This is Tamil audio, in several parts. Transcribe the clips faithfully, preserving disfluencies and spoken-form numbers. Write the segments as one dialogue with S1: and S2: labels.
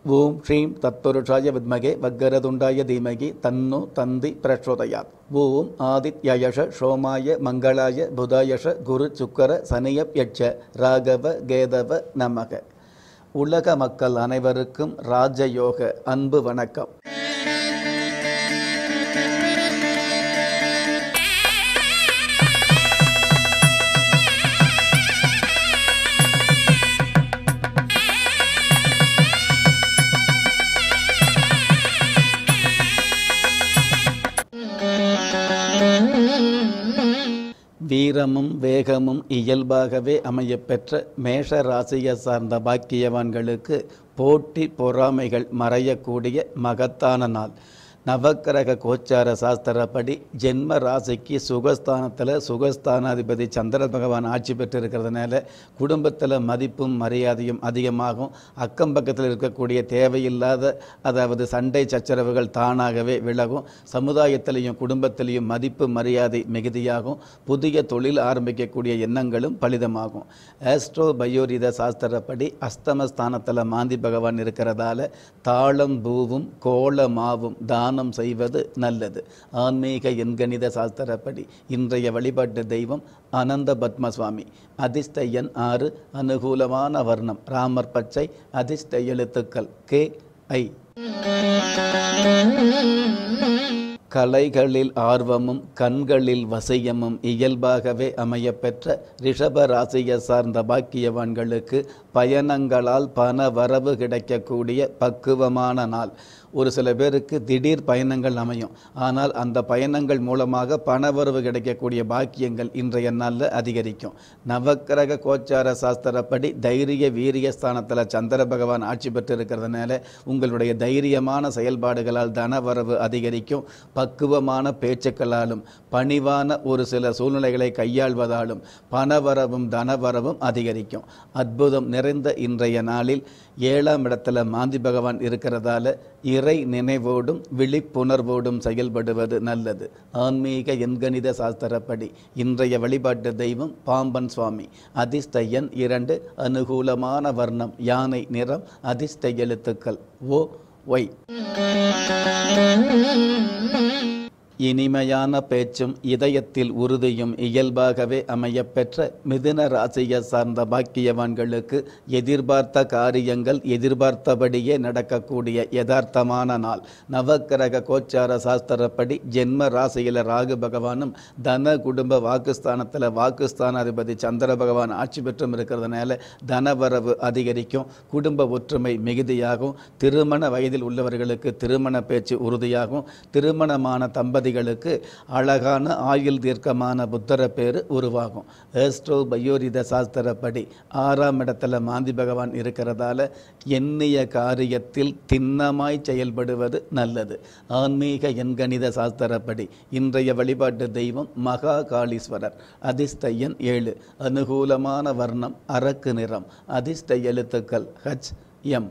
S1: ஓம் ஸ்ரீம் தத்புருஷாய வித்மகே வக்கரதுண்டாய தீமகி தன்னு தந்தி பிரச்சோதயாத். ஓம் ஆதித்யயஷ சோமாய மங்களாய புதாயஷ குரு சுக்கர சனியப் யட்ச ராகவ கேதவ நமக. உலக மக்கள் அனைவருக்கும் ராஜயோக அன்பு வணக்கம். வீரமும் வேகமும் இயல்பாகவே அமையப்பெற்ற மேஷ ராசியை சார்ந்த பாக்கியவான்களுக்கு போட்டி பொறாமைகள் மறையக்கூடிய மகத்தான நாள். நவக்கிரக கோச்சார சாஸ்திரப்படி ஜென்ம ராசிக்கு சுகஸ்தானத்தில் சுகஸ்தானாதிபதி சந்திர பகவான் ஆட்சி பெற்றிருக்கிறதுனால குடும்பத்தில் மதிப்பும் மரியாதையும் அதிகமாகும். அக்கம் பக்கத்தில் இருக்கக்கூடிய தேவையில்லாத அதாவது சண்டை சச்சரவுகள் தானாகவே விலகும். சமுதாயத்திலையும் குடும்பத்திலையும் மதிப்பு மரியாதை மிகுதியாகும். புதிய தொழில் ஆரம்பிக்கக்கூடிய எண்ணங்களும் பலிதமாகும். ஆஸ்ட்ரோ பயோரித சாஸ்திரப்படி அஸ்தமஸ்தானத்தில் மாந்தி பகவான் இருக்கிறதால தாளம் பூவும் கோலமாவும் தான செய்வது நல்லது. ஆன்மீக எண்கணித சாஸ்திரப்படி இன்றைய வழிபாட்டு தெய்வம் அனந்த பத்மசுவாமி. அதிர்ஷ்ட எண் ஆறு. அனுகூலமான வர்ணம் ராமர் பச்சை. அதிர்ஷ்ட எழுத்துக்கள் கே ஐ. கலைகளில் ஆர்வமும் கண்களில் வசியமும் இயல்பாகவே அமையப்பெற்ற ரிஷப ராசியை சார்ந்த பாக்கியவான்களுக்கு பயணங்களால் பண வரவு கிடைக்கக்கூடிய பக்குவமான நாள். ஒரு சில பேருக்கு திடீர் பயணங்கள் அமையும். ஆனால் அந்த பயணங்கள் மூலமாக பணவரவு கிடைக்கக்கூடிய பாக்கியங்கள் இன்றைய நாளில் அதிகரிக்கும். நவக்கிரக கோச்சார சாஸ்திரப்படி தைரிய வீரிய ஸ்தானத்தில் சந்திர பகவான் ஆட்சி பெற்றிருக்கிறதுனால உங்களுடைய தைரியமான செயல்பாடுகளால் தனவரவு அதிகரிக்கும். பக்குவமான பேச்சுக்களாலும் பணிவான ஒரு சில சூழ்நிலைகளை கையாள்வதாலும் பணவரவும் தனவரவும் அதிகரிக்கும். அற்புதம் நிறைந்த இன்றைய நாளில் ஏழாம் இடத்துல மாந்தி பகவான் இருக்கிறதால இறை நினைவோடும் விழிப்புணர்வோடும் செயல்படுவது நல்லது. ஆன்மீக எண்கணித சாஸ்திரப்படி இன்றைய வழிபாட்டு தெய்வம் பாம்பன் சுவாமி. அதிர்ஷ்ட எண் இரண்டு. அனுகூலமான வர்ணம் யானை நிறம். அதிர்ஷ்ட எழுத்துக்கள் ஓ ஒய். இனிமையான பேச்சும் இதயத்தில் உறுதியும் இயல்பாகவே அமையப்பெற்ற மிதுன ராசியை சார்ந்த பாக்கியவான்களுக்கு எதிர்பார்த்த காரியங்கள் எதிர்பார்த்தபடியே நடக்கக்கூடிய யதார்த்தமான நாள். நவக்கிரக கோச்சார சாஸ்திரப்படி ஜென்ம ராசியில் ராகு பகவானும் தன குடும்ப வாக்குஸ்தானத்தில் வாக்குஸ்தானாதிபதி சந்திர பகவான் ஆட்சி பெற்றும் இருக்கிறதுனால தனவரவு அதிகரிக்கும். குடும்ப ஒற்றுமை மிகுதியாகும். திருமண வயதில் உள்ளவர்களுக்கு திருமண பேச்சு உறுதியாகும். திருமணமான தம்பதி அழகான ஆயுள் தீர்க்கமான புத்தர பேரு உருவாகும். ஆஸ்ட்ரோ பயோரித சாஸ்திரப்படி ஆறாம் இடத்துல மாந்தி பகவான் இருக்கிறதால எண்ணிய காரியத்தில் திண்ணமாய் செயல்படுவது நல்லது. ஆன்மீக எண்கணித சாஸ்திரப்படி இன்றைய வழிபாட்டு தெய்வம் மகா காளீஸ்வரர். அதிர்ஷ்ட எண் ஏழு. அனுகூலமான வர்ணம் அரக்கு நிறம். அதிர்ஷ்ட எழுத்துக்கள் ஹச் எம்.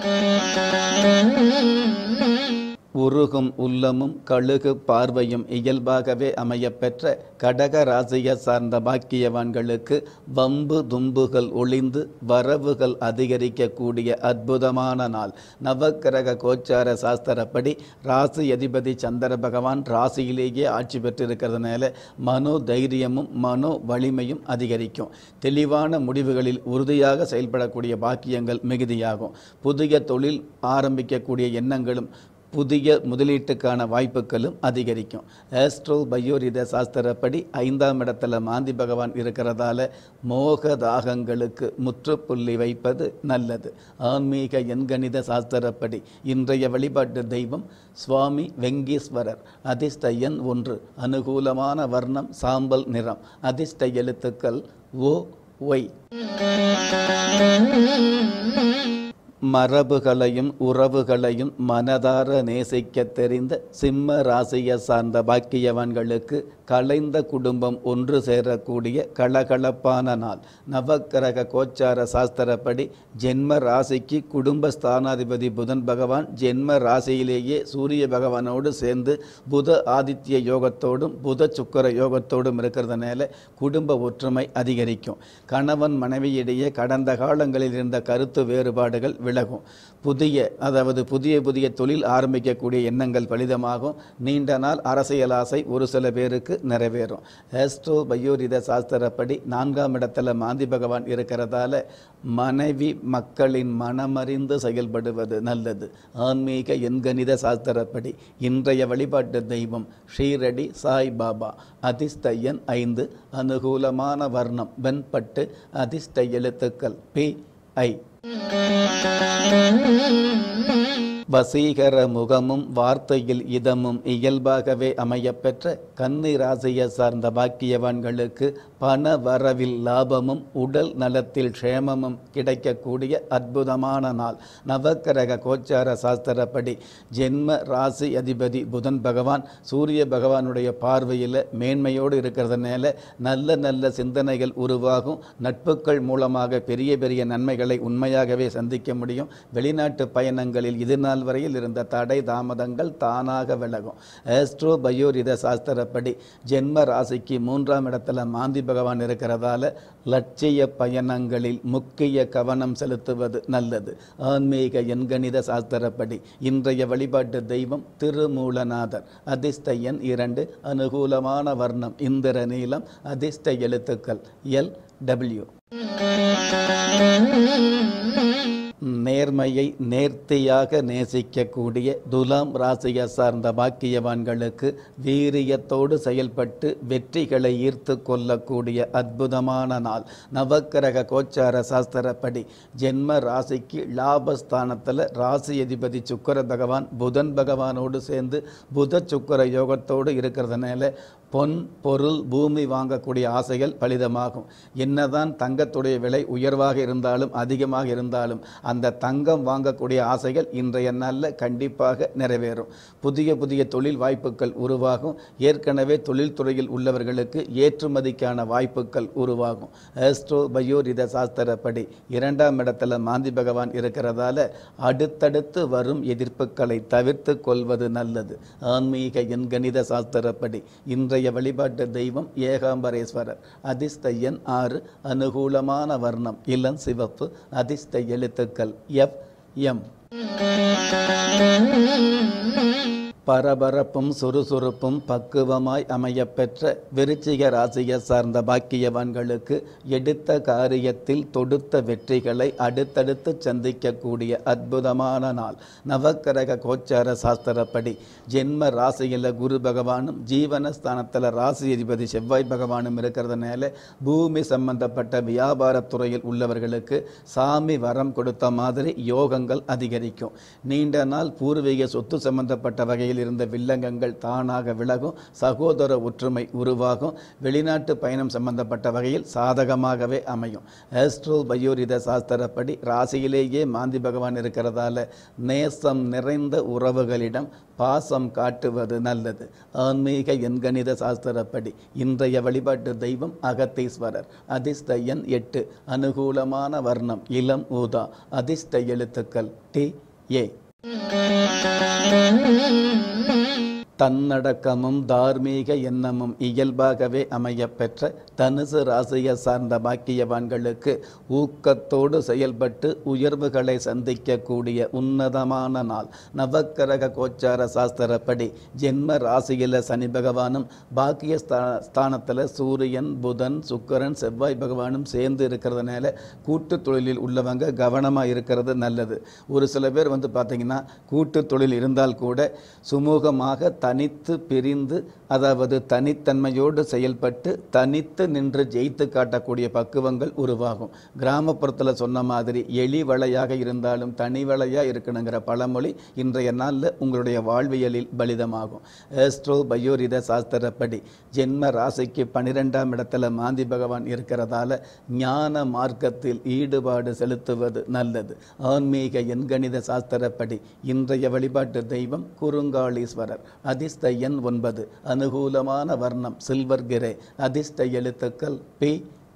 S1: உருகும் உள்ளமும் கழுகு பார்வையும் இயல்பாகவே அமையப்பெற்ற கடக ராசியை சார்ந்த பாக்கியவான்களுக்கு வம்பு தும்புகள் ஒளிந்து வரவுகள் அதிகரிக்கக்கூடிய அற்புதமான நாள். நவக்கிரக கோச்சார சாஸ்திரப்படி ராசி அதிபதி சந்திர பகவான் ராசியிலேயே ஆட்சி பெற்றிருக்கிறதுனால மனோ தைரியமும் மனோ வலிமையும் அதிகரிக்கும். தெளிவான முடிவுகளில் உறுதியாக செயல்படக்கூடிய பாக்கியங்கள் மிகுதியாகும். புதிய தொழில் ஆரம்பிக்கக்கூடிய எண்ணங்களும் புதிய முதலீட்டுக்கான வாய்ப்புகளும் அதிகரிக்கும். ஆஸ்ட்ரோ பயோரித சாஸ்திரப்படி ஐந்தாம் இடத்துல மாந்தி பகவான் இருக்கிறதால மோக தாகங்களுக்கு முற்றுப்புள்ளி வைப்பது நல்லது. ஆன்மீக எண்கணித சாஸ்திரப்படி இன்றைய வழிபாட்டு தெய்வம் சுவாமி வெங்கீஸ்வரர். அதிர்ஷ்ட எண் ஒன்று. அனுகூலமான வர்ணம் சாம்பல் நிறம். அதிர்ஷ்ட எழுத்துக்கள் ஓ ஒய். மரபுகளையும் உறவுகளையும் மனதார நேசிக்க தெரிந்த சிம்ம ராசியை சார்ந்த பாக்கியவான்களுக்கு கலைந்த குடும்பம் ஒன்று சேரக்கூடிய கலகலப்பான நாள். நவக்கிரக கோச்சார சாஸ்திரப்படி ஜென்ம ராசிக்கு குடும்ப ஸ்தானாதிபதி புதன் பகவான் ஜென்ம ராசியிலேயே சூரிய பகவானோடு சேர்ந்து புத ஆதித்ய யோகத்தோடும் புத சுக்கர யோகத்தோடும் இருக்கிறதுனால குடும்ப ஒற்றுமை அதிகரிக்கும். கணவன் மனைவியிடையே கடந்த காலங்களில் இருந்த கருத்து வேறுபாடுகள் விலகும். புதிய அதாவது புதிய புதிய தொழில் ஆரம்பிக்கக்கூடிய எண்ணங்கள் பலிதமாகும். நீண்ட நாள் அரசியல் ஆசை ஒரு சில பேருக்கு நிறைவேறும். ஆஸ்ட்ரோ பயோரித சாஸ்திரப்படி நான்காம் இடத்துல மாந்தி பகவான் இருக்கிறதால மனைவி மக்களின் மனமறிந்து செயல்படுவது நல்லது. ஆன்மீக எண்கணித சாஸ்திரப்படி இன்றைய வழிபாட்டு தெய்வம் ஷீரடி சாய் பாபா. அதிர்ஷ்ட எண் ஐந்து. அனுகூலமான வர்ணம் வெண்பட்டு. அதிர்ஷ்ட எழுத்துக்கள் பி ஐ. வசீகர முகமும் வார்த்தையில் இதமும் இயல்பாகவே அமையப்பெற்ற கன்னி ராசியை சார்ந்த பாக்கியவான்களுக்கு பண வரவில் லாபமும் உடல் நலத்தில் க்ஷேமமும் கிடைக்கக்கூடிய அற்புதமான நாள். நவக்கிரக கோச்சார சாஸ்திரப்படி ஜென்ம ராசி அதிபதி புதன் பகவான் சூரிய பகவானுடைய பார்வையில் மேன்மையோடு இருக்கிறதுனால நல்ல நல்ல சிந்தனைகள் உருவாகும். நட்புகள் மூலமாக பெரிய பெரிய நன்மைகளை உண்மையாகவே சந்திக்க முடியும். வெளிநாட்டு பயணங்களில் இது நாள் வரையில் இருந்த தடை தாமதங்கள் தானாக விலகும். ஆஸ்ட்ரோ பயோரித சாஸ்திரப்படி ஜென்ம ராசிக்கு மூன்றாம் இடத்துல மாந்தி பகவான் இருக்கிறதால லட்சிய பயணங்களில் முக்கிய கவனம் செலுத்துவது நல்லது. ஆன்மீக எண்கணித சாஸ்திரப்படி இன்றைய வழிபாட்டு தெய்வம் திருமூலநாதர். அதிர்ஷ்ட எண் இரண்டு. அனுகூலமான வர்ணம் இந்திர நீலம். அதிர்ஷ்ட எழுத்துக்கள் எல் டபிள்யூ. நேர்மையை நேர்த்தியாக நேசிக்கக்கூடிய துலாம் ராசியை சார்ந்த பாக்கியவான்களுக்கு வீரியத்தோடு செயல்பட்டு வெற்றிகளை ஈர்த்து கொள்ளக்கூடிய அற்புதமான நாள். நவக்கிரக கோச்சார சாஸ்திரப்படி ஜென்ம ராசிக்கு லாபஸ்தானத்தில் ராசி அதிபதி சுக்கிர பகவான் புதன் பகவானோடு சேர்ந்து புத சுக்கிர யோகத்தோடு இருக்கிறதுனால பொன் பொருள் பூமி வாங்கக்கூடிய ஆசைகள் பலிதமாகும். என்னதான் தங்கத்துடைய விலை உயர்வாக இருந்தாலும் அதிகமாக இருந்தாலும் அந்த தங்கம் வாங்கக்கூடிய ஆசைகள் இன்றைய நாளில் கண்டிப்பாக நிறைவேறும். புதிய புதிய தொழில் வாய்ப்புகள் உருவாகும். ஏற்கனவே தொழில்துறையில் உள்ளவர்களுக்கு ஏற்றுமதிக்கான வாய்ப்புகள் உருவாகும். ஆஸ்ட்ரோ பயோரித சாஸ்திரப்படி இரண்டாம் இடத்துல மாந்தி பகவான் இருக்கிறதால அடுத்தடுத்து வரும் எதிர்ப்புகளை தவிர்த்து கொள்வது நல்லது. ஆன்மீக எண்கணித சாஸ்திரப்படி இன்றைய வழிபாட்டு தெய்வம் ஏகாம்பரேஸ்வரர். அதிர்ஷ்ட எண் ஆறு. அனுகூலமான வர்ணம் இளம் சிவப்பு. அதிர்ஷ்ட எழுத்துக்கள் எஃப் எம். பரபரப்பும் சுறுசுறுப்பும் பக்குவமாய் அமையப்பெற்ற விருச்சிக ராசியை சார்ந்த பாக்கியவான்களுக்கு எடுத்த காரியத்தில் தொடுத்த வெற்றிகளை அடுத்தடுத்து சந்திக்கக்கூடிய அற்புதமான நாள். நவக்கிரக கோச்சார சாஸ்திரப்படி ஜென்ம ராசியில் குரு பகவானும் ஜீவனஸ்தானத்தில் ராசி அதிபதி செவ்வாய் பகவானும் இருக்கிறதுனால பூமி சம்பந்தப்பட்ட வியாபாரத்துறையில் உள்ளவர்களுக்கு சாமி வரம் கொடுத்த மாதிரி யோகங்கள் அதிகரிக்கும். நீண்ட நாள் பூர்வீக சொத்து சம்பந்தப்பட்ட வகையில் இருந்த வில்லங்கங்கள் தானாக விலகும். சகோதர ஒற்றுமை உருவாகும். வெளிநாட்டு பயணம் சம்பந்தப்பட்ட வகையில் சாதகமாகவே அமையும். ஆஸ்ட்ரோ பயோரித சாஸ்திரப்படி ராசியிலேயே மாந்தி பகவான் இருக்கிறதால நேசம் நிறைந்த உறவுகளிடம் பாசம் காட்டுவது நல்லது. ஆன்மீக எண்கணித சாஸ்திரப்படி இன்றைய வழிபாட்டு தெய்வம் அகத்தீஸ்வரர். அதிர்ஷ்ட எண் எட்டு. அனுகூலமான வர்ணம் இளம் ஊதா. அதிர்ஷ்ட எழுத்துக்கள் டி ஏ. தன்னடக்கமும் தார்மீக எண்ணமும் இயல்பாகவே அமையப்பெற்ற தனுசு ராசியை சார்ந்த பாக்கியவான்களுக்கு ஊக்கத்தோடு செயல்பட்டு உயர்வுகளை சந்திக்கக்கூடிய உன்னதமான நாள். நவக்கிரக கோச்சார சாஸ்திரப்படி ஜென்ம ராசியில் சனி பகவானும் பாக்கிய ஸ்தானத்தில் சூரியன் புதன் சுக்கிரன் செவ்வாய் பகவானும் சேர்ந்து இருக்கிறதுனால கூட்டு தொழிலில் உள்ளவங்க கவனமாக இருக்கிறது நல்லது. ஒரு சில பேர் வந்து பார்த்திங்கன்னா கூட்டு தொழில் இருந்தால் கூட சுமூகமாக தனித்து பிரிந்து அதாவது தனித்தன்மையோடு செயல்பட்டு தனித்து நின்று ஜெயித்து காட்டக்கூடிய பக்குவங்கள் உருவாகும். கிராமப்புறத்தில் சொன்ன மாதிரி எலி வளையாக இருந்தாலும் தனி வளையாக இருக்கணுங்கிற பழமொழி இன்றைய நாளில் உங்களுடைய வாழ்வியலில் பலிதமாகும். ஆஸ்ட்ரோ பயோரித சாஸ்திரப்படி ஜென்ம ராசிக்கு பன்னிரெண்டாம் இடத்துல மாந்தி பகவான் இருக்கிறதால ஞான மார்க்கத்தில் ஈடுபாடு செலுத்துவது நல்லது. ஆன்மீக எண்கணித சாஸ்திரப்படி இன்றைய வழிபாட்டு தெய்வம் குறுங்காளீஸ்வரர். அதிர்ஷ்ட எண் ஒன்பது. அனுகூலமான வர்ணம் சில்வர் கிரே. அதிர்ஷ்ட எழுத்துக்கள் பி கியூ.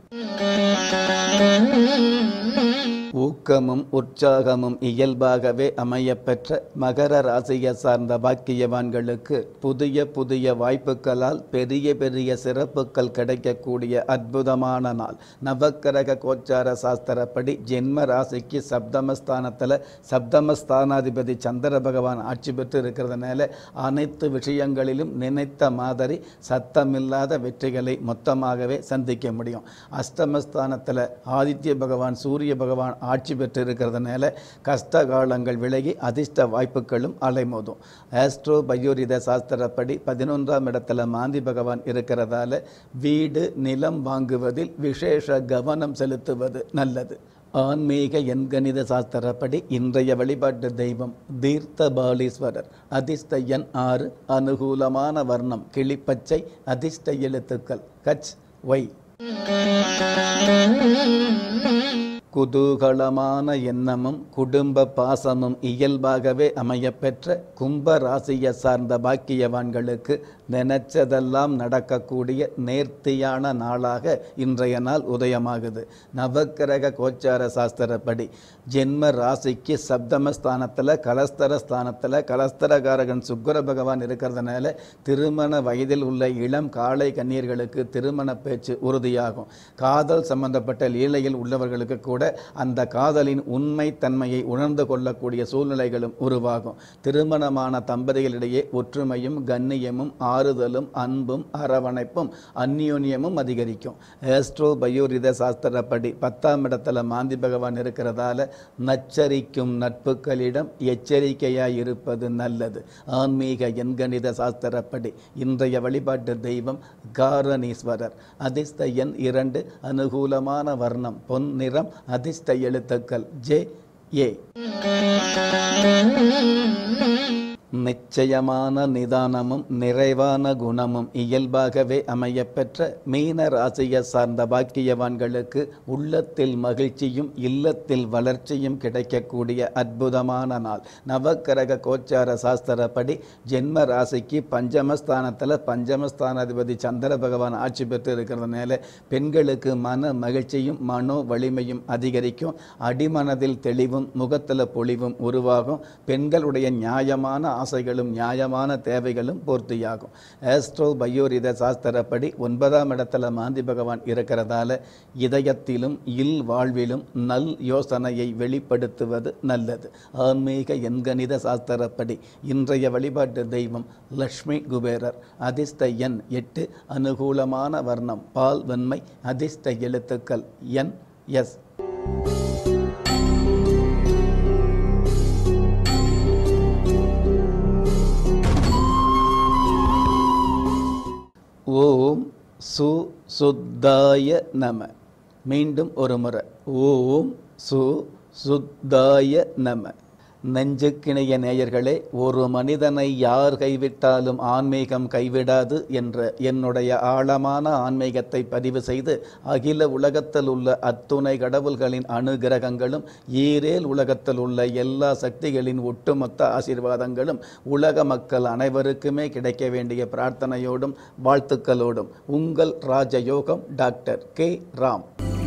S1: ஊக்கமும் உற்சாகமும் இயல்பாகவே அமையப்பெற்ற மகர ராசியை சார்ந்த பாக்கியவான்களுக்கு புதிய புதிய வாய்ப்புகளால் பெரிய பெரிய சிறப்புகள் கிடைக்கக்கூடிய அற்புதமான நாள். நவக்கிரக கோச்சார சாஸ்திரப்படி ஜென்ம ராசிக்கு சப்தமஸ்தானத்தில் சப்தமஸ்தானாதிபதி சந்திர பகவான் ஆட்சி பெற்று இருக்கிறதுனால அனைத்து விஷயங்களிலும் நினைத்த மாதிரி சத்தமில்லாத வெற்றிகளை மொத்தமாகவே சந்திக்க முடியும். அஷ்டமஸ்தானத்தில் ஆதித்ய பகவான் சூரிய பகவான் ஆட்சி பெற்று இருக்கிறதுனால கஷ்ட காலங்கள் விலகி அதிர்ஷ்ட வாய்ப்புகளும் அலைமோதும். ஆஸ்ட்ரோ பயோரித சாஸ்திரப்படி பதினொன்றாம் இடத்துல மாந்தி பகவான் இருக்கிறதால வீடு நிலம் வாங்குவதில் விசேஷ கவனம் செலுத்துவது நல்லது. ஆன்மீக எண்கணித சாஸ்திரப்படி இன்றைய வழிபாட்டு தெய்வம் தீர்த்த பாலீஸ்வரர். அதிர்ஷ்ட எண் ஆறு. அனுகூலமான வர்ணம் கிளிப்பச்சை. அதிர்ஷ்ட எழுத்துக்கள் கச் ஒய். குதூகலமான எண்ணமும் குடும்ப பாசமும் இயல்பாகவே அமையப்பெற்ற கும்ப ராசியை சார்ந்த பாக்கியவான்களுக்கு நினைச்சதெல்லாம் நடக்கக்கூடிய நேர்த்தியான நாளாக இன்றைய நாள் உதயமாகுது. நவக்கிரக கோச்சார சாஸ்திரப்படி ஜென்ம ராசிக்கு சப்தமஸ்தானத்தில் கலஸ்தர ஸ்தானத்தில் கலஸ்தரகாரகன் சுக்கிர பகவான் இருக்கிறதுனால திருமண வயதில் உள்ள இளம் காளை கன்னியர்களுக்கு திருமண பேச்சு உறுதியாகும். காதல் சம்பந்தப்பட்ட லீலையில் உள்ளவர்களுக்கு கூட அந்த காதலின் உண்மை தன்மையை உணர்ந்து கொள்ளக்கூடிய சூழ்நிலைகளும் உருவாகும். திருமணமான தம்பதிகளிடையே ஒற்றுமையும் கண்ணியமும் ஆறுதலும் அன்பும் அரவணைப்பும் அந்யோன்யமும் அதிகரிக்கும். ஆஸ்ட்ரோ பயோரித சாஸ்திரப்படி பத்தாம் இடத்துல மாந்தி பகவான் இருக்கிறதால நச்சரிக்கும் நட்புகளிடம் எச்சரிக்கையாய் இருப்பது நல்லது. ஆன்மீக எண்கணித சாஸ்திரப்படி இன்றைய வழிபாட்டு தெய்வம் காரணீஸ்வரர். அதிர்ஷ்ட எண் இரண்டு. அனுகூலமான வர்ணம் பொன் நிறம். அதிர்ஷ்ட எழுத்துக்கள் ஜே ஏ. நிச்சயமான நிதானமும் நிறைவான குணமும் இயல்பாகவே அமையப்பெற்ற மீன ராசியை சார்ந்த பாக்கியவான்களுக்கு உள்ளத்தில் மகிழ்ச்சியும் இல்லத்தில் வளர்ச்சியும் கிடைக்கக்கூடிய அற்புதமான நாள். நவக்கிரக கோச்சார சாஸ்திரப்படி ஜென்ம ராசிக்கு பஞ்சமஸ்தானத்தில் பஞ்சமஸ்தானாதிபதி சந்திர பகவான் ஆட்சி பெற்று இருக்கிறதுனால பெண்களுக்கு மன மகிழ்ச்சியும் மனோ வலிமையும் அதிகரிக்கும். அடிமனதில் தெளிவும் முகத்தில் பொலிவும் உருவாகும். பெண்களுடைய நியாயமான ஆசைகளும் நியாயமான தேவைகளும் பூர்த்தியாகும். ஆஸ்ட்ரோ பயோரித சாஸ்திரப்படி ஒன்பதாம் இடத்துல மாந்தி பகவான் இருக்கிறதால இதயத்திலும் இல் வாழ்விலும் நல் யோசனையை வெளிப்படுத்துவது நல்லது. ஆன்மீக எண்கணித சாஸ்திரப்படி இன்றைய வழிபாட்டு தெய்வம் லக்ஷ்மி குபேரர். அதிர்ஷ்ட எண் எட்டு. அனுகூலமான வர்ணம் பால் வெண்மை. அதிர்ஷ்ட எழுத்துக்கள் என் எஸ். ஓம் சு சுத்தாய நம. மீண்டும் ஒரு முறை ஓம் சு சுத்தாய நம. நெஞ்சுக்கிணைய நேயர்களே, ஒரு மனிதனை யார் கைவிட்டாலும் ஆன்மீகம் கைவிடாது என்ற என்னுடைய ஆழமான ஆன்மீகத்தை பதிவு செய்து அகில உலகத்தில் உள்ள அத்துணை கடவுள்களின் அனுகிரகங்களும் ஈரேல் உலகத்தில் உள்ள எல்லா சக்திகளின் ஒட்டுமொத்த ஆசீர்வாதங்களும் உலக மக்கள் அனைவருக்குமே கிடைக்க வேண்டிய பிரார்த்தனையோடும் வாழ்த்துக்களோடும் உங்கள் ராஜயோகம் டாக்டர் கே ராம்.